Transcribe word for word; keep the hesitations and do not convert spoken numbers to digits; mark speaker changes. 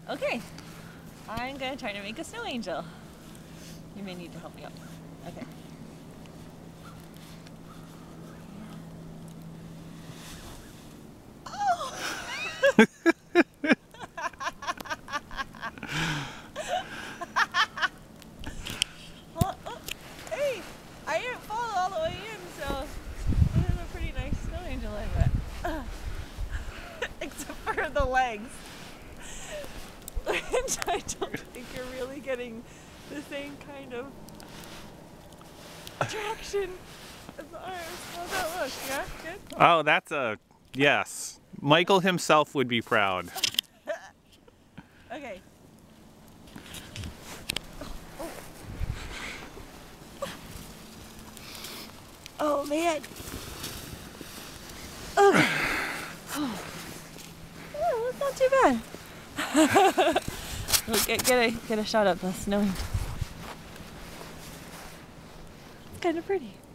Speaker 1: Okay, I'm gonna try to make a snow angel. You may need to help me out. Okay. Oh! Well, oh, hey, I didn't fall all the way in, so this is a pretty nice snow angel, I bet. Uh, except for the legs. Which I don't think you're really getting the same kind of traction as the arms. How's that look? Yeah, good?
Speaker 2: Oh, that's a yes. Michael himself would be proud.
Speaker 1: Okay. Oh man. Okay. Oh, that's not too bad. Look, get, get a get a shot of the snow. Kind of pretty.